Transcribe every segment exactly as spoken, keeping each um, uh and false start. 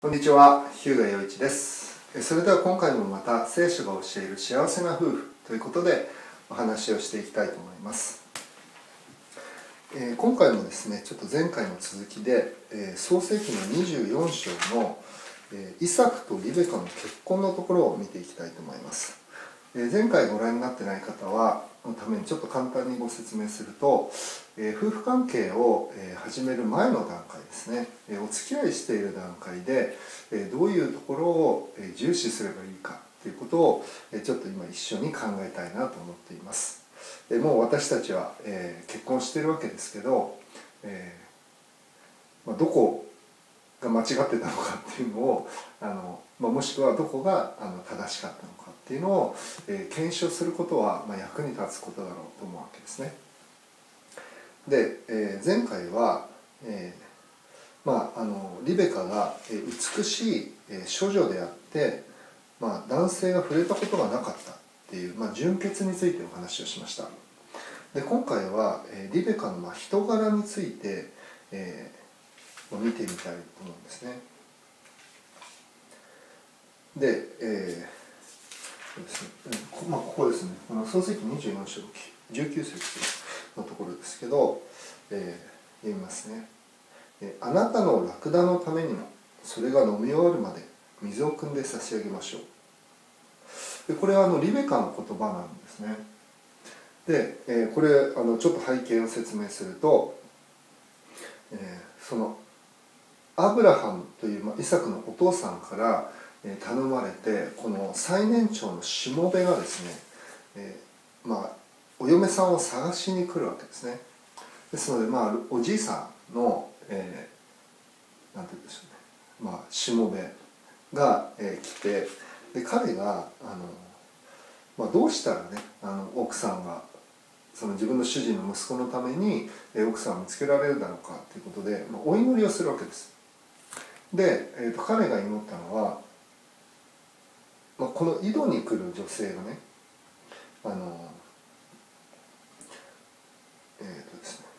こんにちは、日向陽一です。それでは今回もまた聖書が教える幸せな夫婦ということでお話をしていきたいと思います。えー、今回もですね、ちょっと前回の続きで、えー、創世記のにじゅうよん章の、えー、イサクとリベカの結婚のところを見ていきたいと思います。えー、前回ご覧になってない方はのためにちょっと簡単にご説明すると、えー、夫婦関係を、えー、始める前の段階ですね、えー、お付き合いしている段階で、えー、どういうところを、えー、重視すればいいかということを、えー、ちょっと今一緒に考えたいなと思っています。えー、もう私たちは、えー、結婚しているわけですけど、えーまあ、どこが間違ってたのかっていうのをあの、まあ、もしくはどこがあの正しかったのかっていうのを、えー、検証することは、まあ、役に立つことだろうと思うわけですね。で、えー、前回は、えーまあ、あのリベカが美しい処女であって、まあ、男性が触れたことがなかったっていう、まあ、純潔についてお話をしました。で今回は、えー、リベカのまあ人柄について、えー、見てみたいと思うんですね。で、えーそうですねこまあ、ここですね、この創世記にじゅうよん章じゅうきゅう節のところですけど、えー、読みますね。あなたのラクダのためにもそれが飲み終わるまで水を汲んで差し上げましょう。でこれはあのリベカの言葉なんですね。で、えー、これあのちょっと背景を説明すると、えー、そのアブラハムという、まあ、イサクのお父さんから、えー、頼まれて、この最年長のしもべがですね、えー、まあお嫁さんを探しに来るわけですね。ですので、まあ、おじいさんの、えー、なんて言うんでしょうね、まあ、しもべが、えー、来て、で彼があの、まあ、どうしたらねあの奥さんがその自分の主人の息子のために、えー、奥さんを見つけられるだろうかということで、まあ、お祈りをするわけです。で、えー、と彼が祈ったのは、まあ、この井戸に来る女性がね、あのえっ、ー、とですね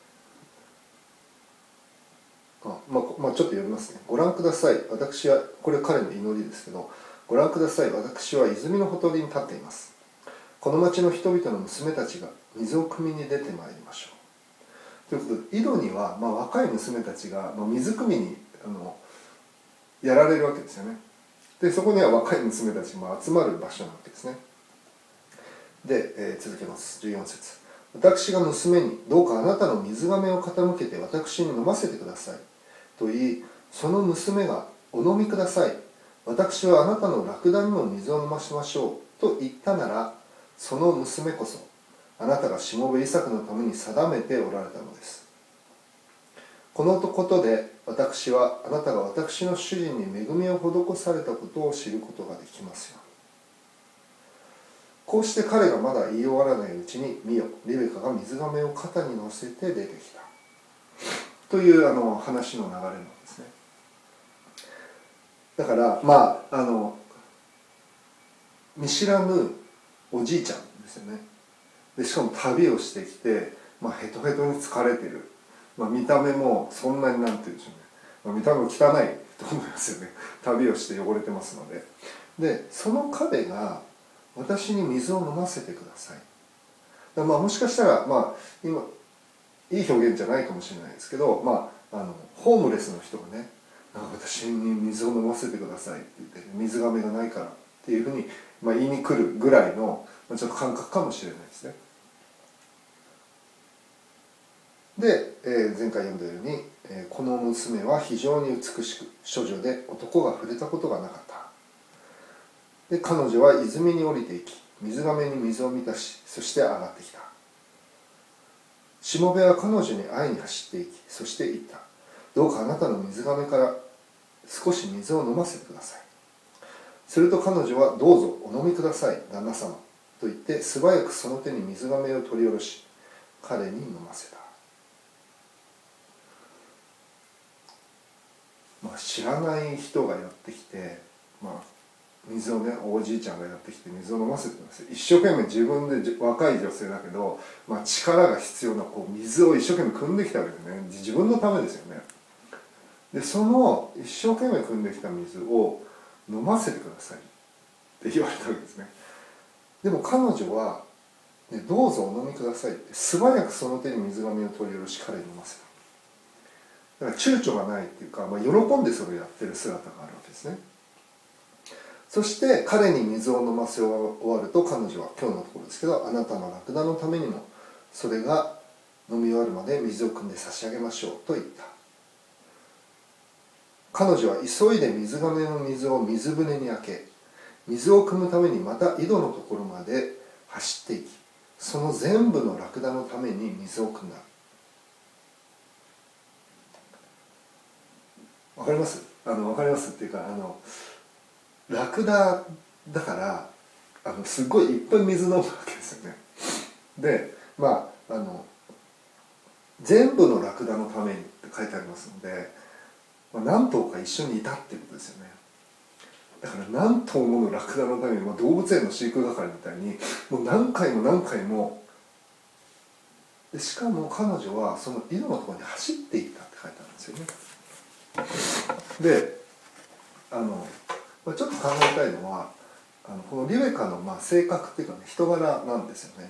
あまあ、まあ、ちょっと読みますね。ご覧ください。私は、これ彼の祈りですけど、ご覧ください。私は泉のほとりに立っています。この町の人々の娘たちが水を汲みに出てまいりましょう。ということで、井戸には、まあ、若い娘たちが、まあ、水汲みにあのやられるわけですよね。で、そこには若い娘たちも集まる場所なわけですね。で、えー、続けます。じゅうよん節。私が娘に、どうかあなたの水がめを傾けて私に飲ませてください。と言い、その娘が、お飲みください。私はあなたのラクダにも水を飲ましましょう。と言ったなら、その娘こそ、あなたがしもべイサクのために定めておられたのです。このことで、私はあなたが私の主人に恵みを施されたことを知ることができますよ。こうして彼がまだ言い終わらないうちに、見よ、リベカが水がめを肩に乗せて出てきた。というあの話の流れなんですね。だからまああの見知らぬおじいちゃんですよね。でしかも旅をしてきて、まあ、ヘトヘトに疲れてる、まあ、見た目もそんなになんて言うんでしょうね、まあ、見た目も汚いと思いますよね。旅をして汚れてますので。でその彼が私に水を飲ませてください。だまあもしかしたらまあ今いい表現じゃないかもしれないですけど、まあ、あのホームレスの人がね、私に水を飲ませてくださいって言って、水がめがないからっていうふうに、まあ、言いに来るぐらいのちょっと感覚かもしれないですね。で、えー、前回読んだように、えー、この娘は非常に美しく処女で男が触れたことがなかった。で彼女は泉に降りていき、水がめに水を満たし、そして上がってきた。しもべは彼女に会いに走っていき、そして言った。どうかあなたの水がめから少し水を飲ませてください。すると彼女は、どうぞお飲みください、旦那様。と言って、素早くその手に水がめを取り下ろし、彼に飲ませた。まあ、知らない人がやってきて、まあ、水をね、おじいちゃんがやってきて水を飲ませてください。一生懸命自分で若い女性だけど、まあ、力が必要なこう水を一生懸命汲んできたわけですね。自分のためですよね。 でその一生懸命汲んできた水を飲ませてくださいって言われたわけですね。でも彼女は、ね、どうぞお飲みくださいって素早くその手に水がめを取り下ろし彼に飲ませた。だから躊躇がないっていうか、まあ、喜んでそれをやってる姿があるわけですね。そして彼に水を飲ませ終わると彼女は今日のところですけど、あなたのラクダのためにもそれが飲み終わるまで水を汲んで差し上げましょうと言った。彼女は急いで水がめの水を水舟に開け、水を汲むためにまた井戸のところまで走っていき、その全部のラクダのために水を汲んだ。わかります？あのわかりますっていうか、あのラクダだからあのすごいいっぱい水飲むわけですよね。でまああの全部のラクダのためにって書いてありますので、まあ、何頭か一緒にいたっていうことですよね。だから何頭ものラクダのために、まあ、動物園の飼育係みたいにもう何回も何回もで、しかも彼女はその井戸のところに走っていったって書いてあるんですよね。であの、まあ、ちょっと考えたいのはあのこのリベカのまあ性格っていうかね、人柄なんですよね。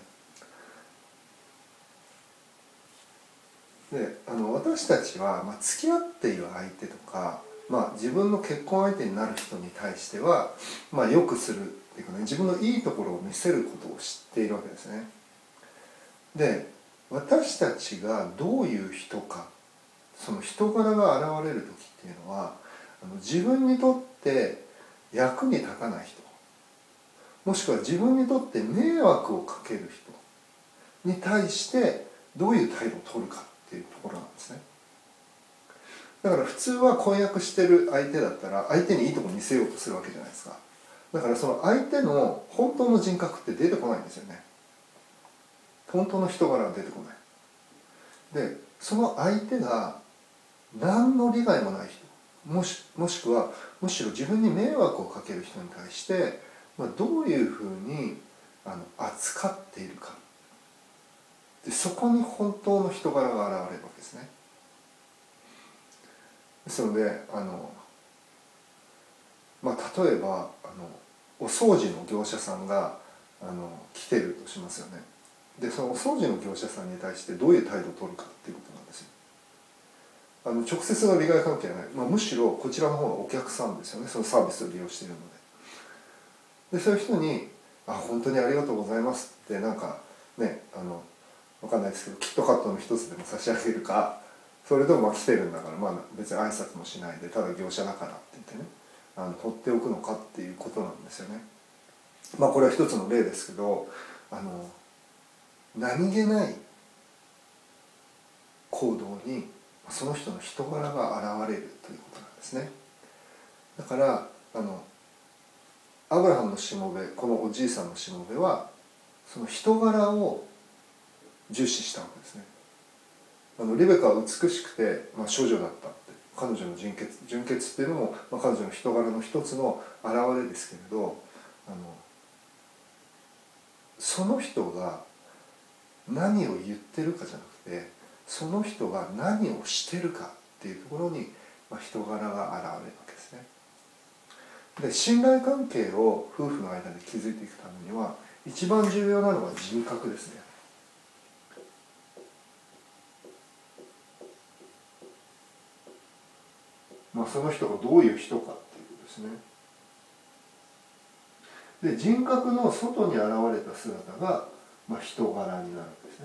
であの私たちは、まあ、付き合っている相手とか、まあ、自分の結婚相手になる人に対しては、まあ、よくするっていうかね、自分のいいところを見せることを知っているわけですね。で私たちがどういう人か、その人柄が現れる時っていうのは、あの自分にとって役に立たない人、もしくは自分にとって迷惑をかける人に対してどういう態度を取るかっていうところなんですね。だから普通は婚約してる相手だったら相手にいいとこ見せようとするわけじゃないですか。だからその相手の本当の人格って出てこないんですよね。本当の人柄は出てこない。でその相手が何の利害もない人、もし、もしくはむしろ自分に迷惑をかける人に対して、まあ、どういうふうにあの扱っているかで、そこに本当の人柄が現れるわけですね。ですのであの、まあ、例えばあのお掃除の業者さんがあの来てるとしますよね。でそのお掃除の業者さんに対してどういう態度を取るかっていうことなんですよ。あの直接の利害関係はない、まあ、むしろこちらの方がお客さんですよね、そのサービスを利用しているので。でそういう人に「あ本当にありがとうございます」ってなんかね、あの分かんないですけどキットカットの一つでも差し上げるか、それともまあ来てるんだから、まあ、別に挨拶もしないでただ業者だからって言ってね、あの取っておくのかっていうことなんですよね。まあこれは一つの例ですけど、あの何気ない行動にその人の人柄が現れるということなんですね。だからあのアブラハムのしもべ、このおじいさんのしもべはその人柄を重視したわけですね。あのリベカは美しくて、まあ、処女だったって、彼女の純潔、純潔っていうのも、まあ、彼女の人柄の一つの表れですけれど、あのその人が何を言ってるかじゃなくて、その人が何をしてるかっていうところに、まあ、人柄が現れるわけですね。で信頼関係を夫婦の間で築いていくためには一番重要なのは人格ですね。まあ、その人がどういう人かっていうことですね。で人格の外に現れた姿が、まあ、人柄になるわけですね。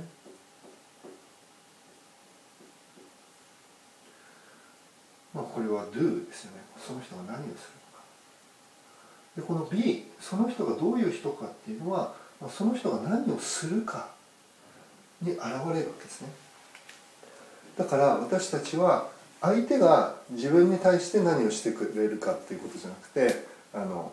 まあ、これは do ですよね。その人が何をするのか。でこの be、 その人がどういう人かっていうのは、まあ、その人が何をするかに現れるわけですね。だから私たちは相手が自分に対して何をしてくれるかっていうことじゃなくて、あの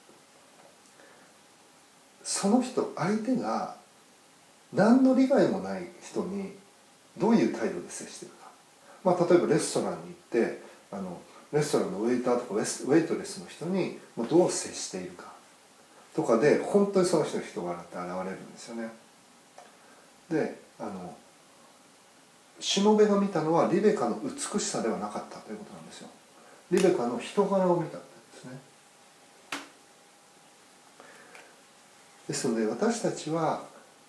その人、相手が何の利害もない人にどういう態度で接しているか。まあ、例えばレストランに行ってあのレストランのウェイターとかウェイトレスの人にどう接しているかとかで本当にその人の人柄って現れるんですよね。であのしもべが見たのはリベカの美しさではなかったということなんですよ。リベカの人柄を見たんですね。ですので私たちは、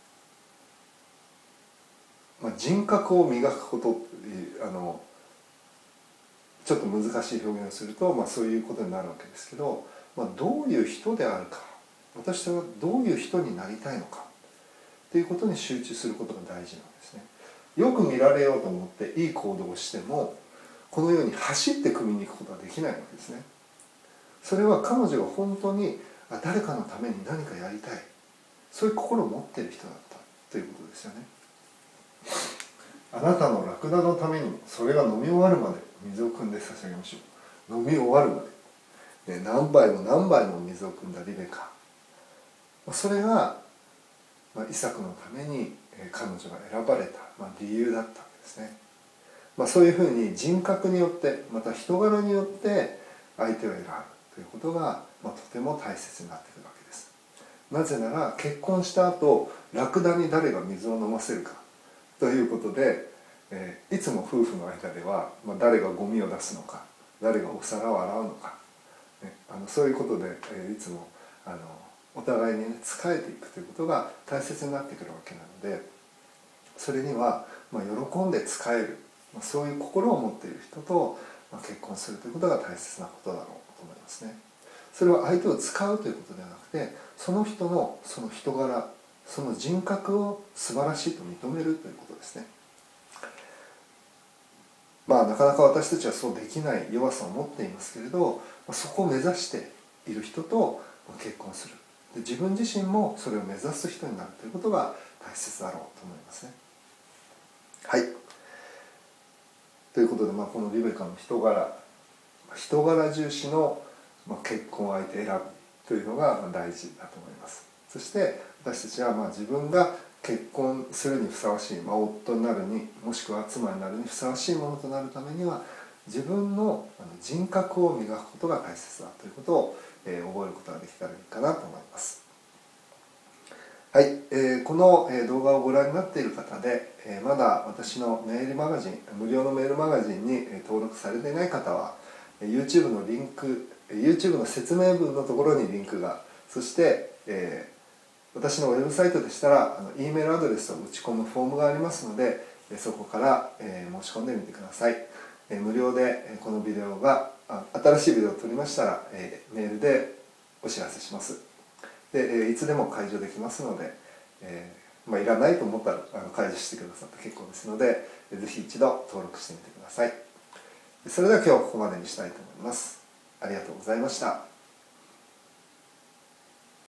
まあ、人格を磨くことっていうあのちょっと難しい表現をすると、まあ、そういうことになるわけですけど、まあ、どういう人であるか、私はどういう人になりたいのかということに集中することが大事なんですね。よく見られようと思っていい行動をしてもこのように走って組みに行くことはできないわけですね。それは彼女が本当に誰かのために何かやりたい、そういう心を持っている人だったということですよね。あなたのラクダのためにもそれが飲み終わるまで水を汲んで差し上げましょう。飲み終わるまで、ね、何杯も何杯も水を汲んだリベカ、それが、まあ、イサクのために彼女が選ばれた、まあ、理由だったんですね。まあ、そういうふうに人格によってまた人柄によって相手を選ぶということが、まあ、とても大切になってくるわけです。なぜなら結婚した後ラクダに誰が水を飲ませるかということで、えー、いつも夫婦の間では、まあ、誰がゴミを出すのか、誰がお皿を洗うのか、ね、あのそういうことで、えー、いつもあのお互いにね仕えていくということが大切になってくるわけなので、それには、まあ、喜んで仕える、まあ、そういう心を持っている人と、まあ、結婚するということが大切なことだろうと思いますね。それは相手を使うということではなくて、その人のその人柄、その人格を素晴らしいと認めるということですね。まあなかなか私たちはそうできない弱さを持っていますけれど、そこを目指している人と結婚する、で自分自身もそれを目指す人になるということが大切だろうと思いますね。はい、ということで、まあ、このリベカの人柄人柄重視の結婚相手選びというのが大事だと思います。そして私たちはまあ自分が結婚するにふさわしい、まあ、夫になるにもしくは妻になるにふさわしいものとなるためには自分の人格を磨くことが大切だということを、えー、覚えることができたらいいかなと思います。はい、えー、この動画をご覧になっている方で、えー、まだ私のメールマガジン、無料のメールマガジンに登録されていない方は YouTube のリンク、YouTube の説明文のところにリンクが、そして、えー、私のウェブサイトでしたらあの E メールアドレスを打ち込むフォームがありますので、そこから、えー、申し込んでみてください。えー、無料でこのビデオが新しいビデオを撮りましたら、えー、メールでお知らせします。でいつでも解除できますので、えーまあ、いらないと思ったらあの解除してくださって結構ですので、ぜひ一度登録してみてください。それでは今日はここまでにしたいと思います。ありがとうございました。